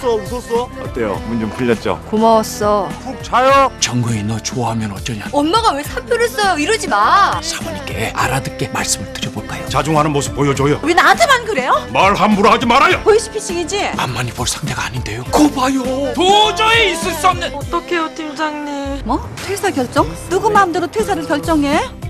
웃었어? 어때요? 문 좀 풀렸죠? 고마웠어. 푹 자요. 정국이 너 좋아하면 어쩌냐. 엄마가 왜 사표를 써요? 이러지 마. 사모님께 알아듣게 말씀을 드려볼까요? 자중하는 모습 보여줘요. 왜 나한테만 그래요? 말 함부로 하지 말아요. 보이스피싱이지? 만만히 볼 상대가 아닌데요. 거 봐요. 도저히 있을 수 없는. 어떡해요 팀장님. 뭐? 퇴사 결정? 누구 마음대로 퇴사를 결정해?